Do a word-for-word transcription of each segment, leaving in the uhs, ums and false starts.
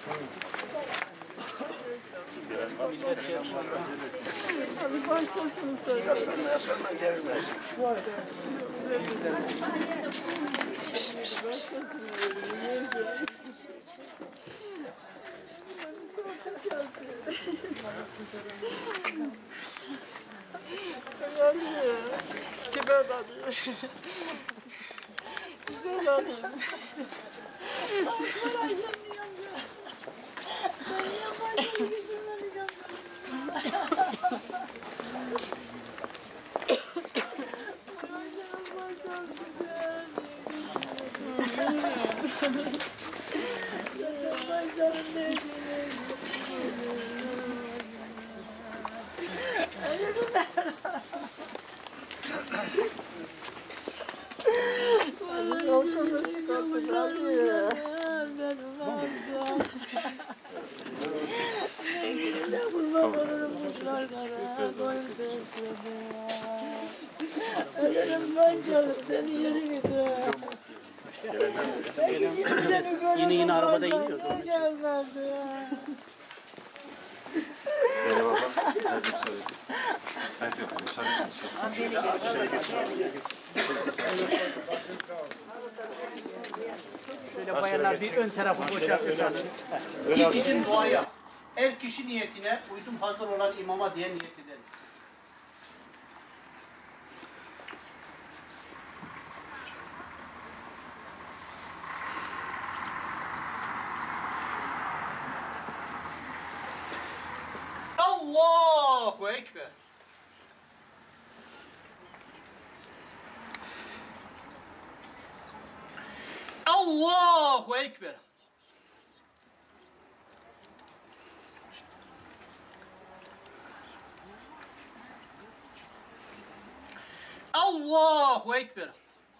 Abi başkasını söyle. Yaşlanma yaşlanma gelme. Kime alayım? Güzel alayım. Yine yine arabada iniyoruz. Zeynep abla. Hadi müsaade. Hadi müsaade. Şöyle bayanlar bir ön tarafı boşaltırsanız. İlk için dua yap. Her kişi niyetine uydum hazır olan imama diye niyet edelim. Allahu Ekber. Allahu Ekber. Allahu Ekber.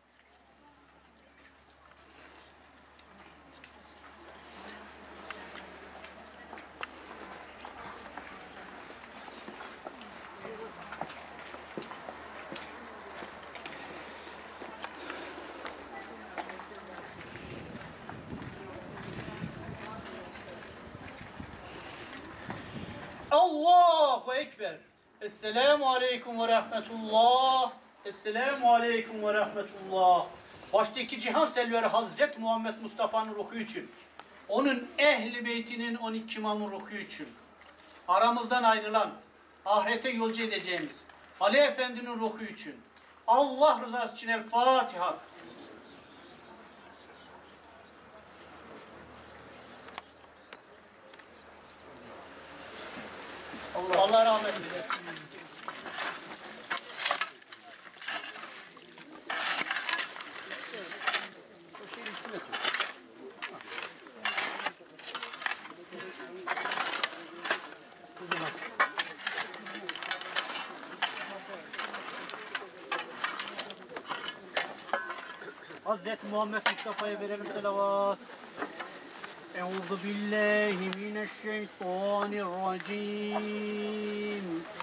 Allahu Ekber. Esselamu Aleyküm ve Rahmetullah. Esselamu Aleyküm ve Rahmetullah. Başta iki cihan selveri Hazreti Muhammed Mustafa'nın ruhu için. Onun ehli beytinin on iki imamın ruhu için. Aramızdan ayrılan, ahirete yolcu edeceğimiz Ali Efendi'nin ruhu için. Allah rızası için El Fatiha. Allah, Allah rahmet eylesin. Hazreti Muhammed Mustafa'ya verelim selavat. Euzu billahi mineşşeytanirracim.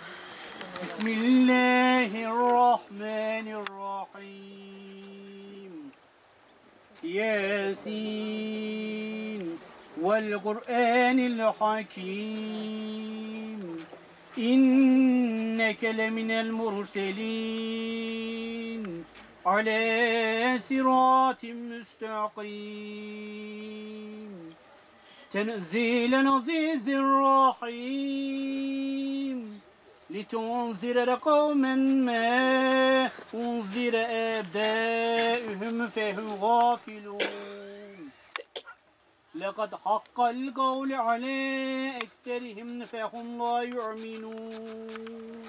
Bismillahirrahmanirrahim. Yasin vel Kur'anil hakim. İnneke leminel murselin. Ala siratin müstakim. Tenzilen azizir rahim. لِتُنْزِرَ قَوْمًا مَا أُنْزِرَ آبَاؤُهُمْ فَهُمْ غَافِلُونَ لَقَدْ حَقَّ الْقَوْلُ عَلَى أَكْثَرِهِمْ فَهُمْ لَا يُؤْمِنُونَ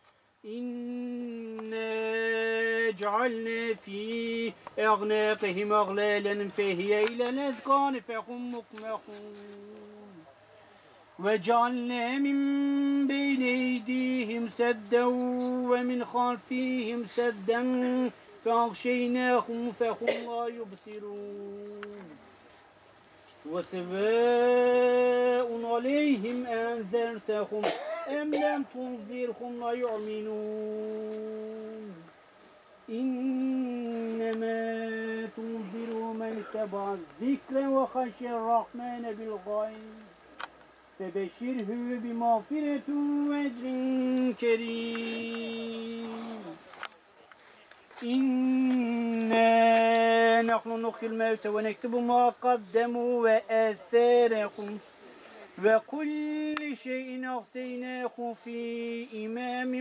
إِنَّا جَعَلْنَا فِي أَعْنَاقِهِمْ أَغْلَالًا فَهِيَ إِلَى الْأَذْقَانِ فَهُمْ مُقْمَحُونَ وَجَعَلْنَا مِنْ بَيْنِ أَيْدِيهِمْ سَدًّا وَمِنْ خَلْفِهِمْ سَدًّا فَأَغْشَيْنَاهُمْ فَهُمْ لَا يُبْصِرُونَ وَسَوَاءٌ عَلَيْهِمْ أَنذَرْتَهُمْ أَمْ لَمْ تُنذِرْهُمْ لَا يُؤْمِنُونَ إِنَّمَا تُنذِرُ مَنْ واتبع الذكر وخشي الرحمن بالغيب فبشره بمغفرة وأجر كريم إنا نحن نحيي الموتى ونكتب ما قدموا وآثارهم وكل شيء أحصيناه في إمام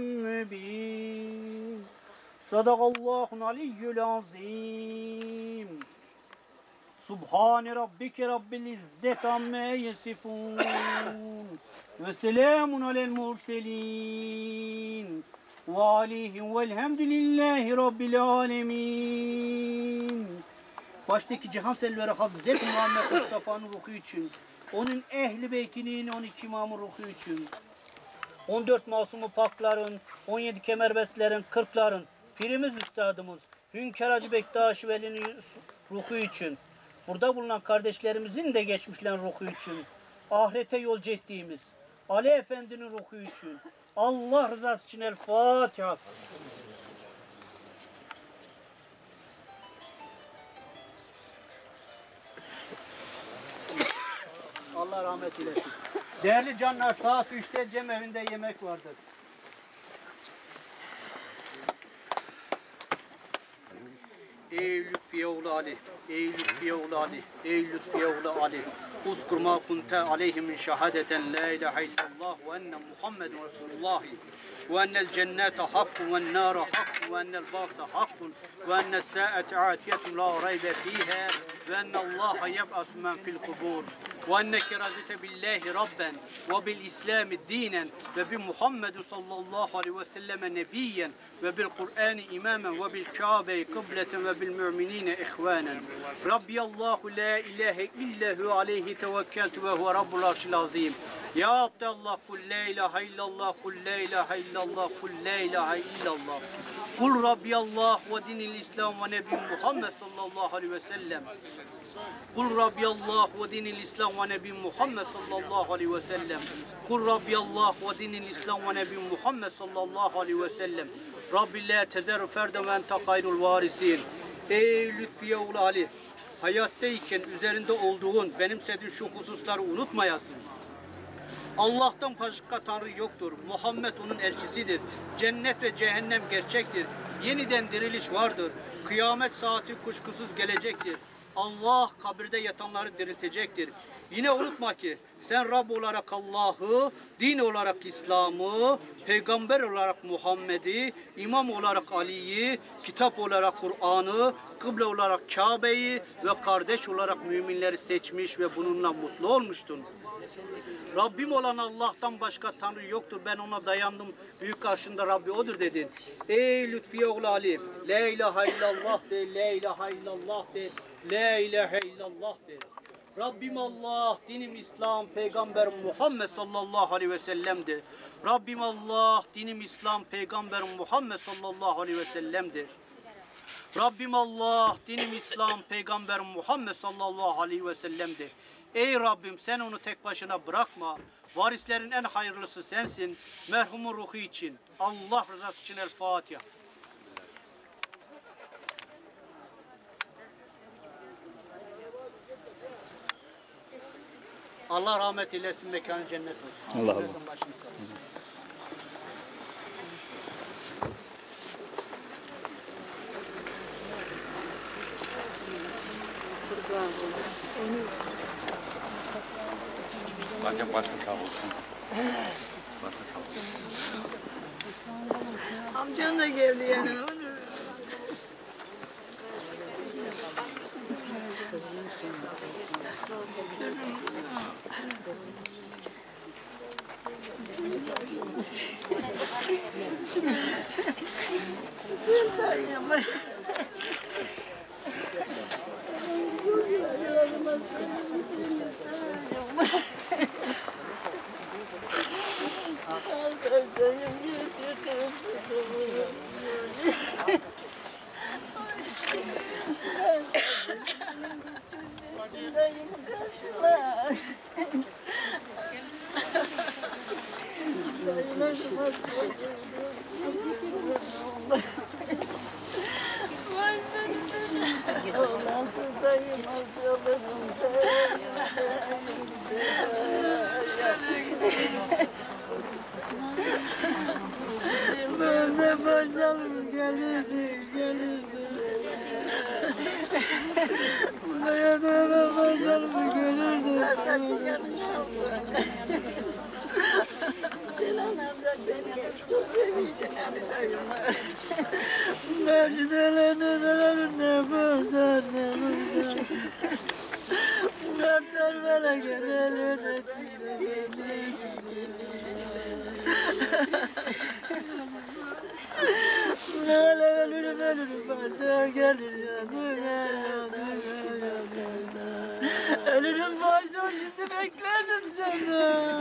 مبين صدق الله العلي العظيم سبحان ربك رب العزة عما يصفون وسلام على المرسلين وعليهم والhamdü lillahi rabbil alemin. Baştaki cihan selleri Hazreti Muhammed Mustafa'nın ruhu için, onun ehli beytinin on iki imamı ruhu için, on dört masumu pakların, on yedi kemerbestlerin, kırkların, pirimiz üstadımız, Hünkar Hacı Bektaş Veli'nin ruhu için, burada bulunan kardeşlerimizin de geçmişlerin ruhu için, ahirete yolcu ettiğimiz Ali Efendi'nin ruhu için, Allah rızası için El Fatiha. Allah rahmet eylesin. Değerli canlar, saat üçte Cem evinde yemek vardır. Ey lütfiye oğlu Ali, ey lütfiye oğlu Ali, ey lütfiye oğlu Ali. Uzkur ma kunte aleyhim min şehadeten la ilahe illallah ve enne Muhammeden Resulullah ve ennel cennete hakkun ve ennâre hakkun ve ennel bâse hakkun ve ennel sâete âtiyetun la raybe fîhâ ve ennallâhe yeb'asu men fil kubur ve enneke razite billahi rabben ve bil islami dinen ve bi Muhammedun sallallahu aleyhi ve selleme nebiyyen ve bil Kur'ani imamen ve bil Kâbe-i kıbleten ve bil müminine ihvanen. Rabbiyallahu la ilahe illahu aleyhi tevekkeltu ve huve rabbul arşil azim. Ya Abdallah kul la ilahe illallah kul la ilahe illallah kul la ilahe illallah. Kul Rabbiyallah ve dinil İslam ve Nebi Muhammed sallallahu aleyhi ve sellem. Kul Rabbiyallah ve dinil İslam ve Nebi Muhammed sallallahu aleyhi ve sellem. Kul Rabbiyallah ve dinil İslam ve Nebi Muhammed sallallahu aleyhi ve sellem. Rabbi la tezerru ferden ve ente hayrul varisin. Ey lütfiye oğlu Ali, hayattayken üzerinde olduğun, benimsediğin şu hususları unutmayasın. Allah'tan başka Tanrı yoktur. Muhammed onun elçisidir. Cennet ve cehennem gerçektir. Yeniden diriliş vardır. Kıyamet saati kuşkusuz gelecektir. Allah kabirde yatanları diriltecektir. Yine unutma ki sen Rab olarak Allah'ı, din olarak İslam'ı, peygamber olarak Muhammed'i, imam olarak Ali'yi, kitap olarak Kur'an'ı, kıble olarak Kabe'yi ve kardeş olarak müminleri seçmiş ve bununla mutlu olmuştun. Rabbim olan Allah'tan başka Tanrı yoktur. Ben ona dayandım. Büyük karşında Rabbi odur dedin. Ey lütfiye oğlu Ali, la ilahe illallah de, la ilahe illallah de, la ilahe illallah de. Rabbim Allah, dinim İslam, Peygamber Muhammed sallallahu aleyhi ve sellem'dir. Rabbim Allah, dinim İslam, Peygamber Muhammed sallallahu aleyhi ve sellem'dir. Rabbim Allah, dinim İslam, Peygamber Muhammed sallallahu aleyhi ve sellem'dir. Ey Rabbim sen onu tek başına bırakma. Varislerin en hayırlısı sensin. Merhumun ruhu için, Allah rızası için El Fatiha. Allah rahmet eylesin, mekanı cennet olsun. Allah Allah. Zaten başka sağ olsun. Başka sağ olsun. Amcan da geldi yani. çıkarın inşallah. Selam amca seni çok seviyordum yani dayıma. Mercideler neler ne bozar ne bozar. Muratlar bana gönül ödetti beni. Lale ölürüm ölürüm varsa gelir yanıma yanıma yanıma. Ölürüm varsa şimdi beklerdim seni.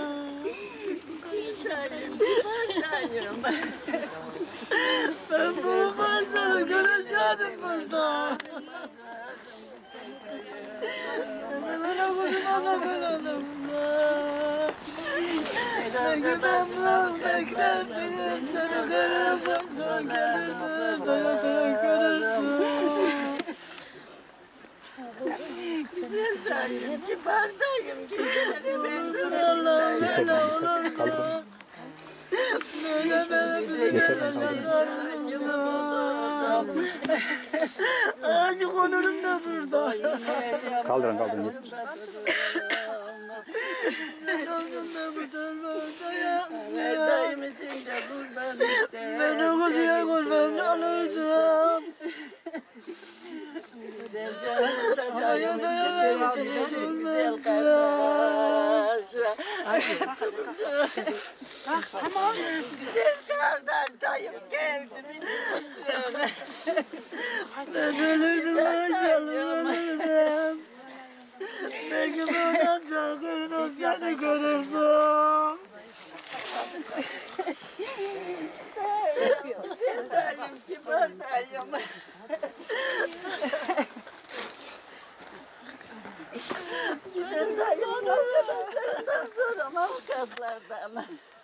Dayım dayım. Ben bu varsa göreceğim burada. Ana kuzum ana ben anamla. Belki ben bunu beklerdim. Seni görüp varsa gelirdim. Bana görürdüm. Güzel dayım, kibar dayım, güzel benziyor. Allah'ım böyle olur mu? Böyle böyle bizi görürler mısın? Ağacı konurum da burada. Kaldırın kaldırın. Ne olsun da buradan burada yansın. Dayım için de buradan işte. Ben o kuzuya kurban alırdım. Güzel canım da dayım için güzel kardeş. Güzel kardeş dayım geldi bilmiyorsun. Ben ölürdüm maşallah ölürdüm. Belki buradan çakırın o seni görürdüm. Güzel dayım, kibar dayım. Güzel dayım, arkadaşlarından sonra avukatlardan.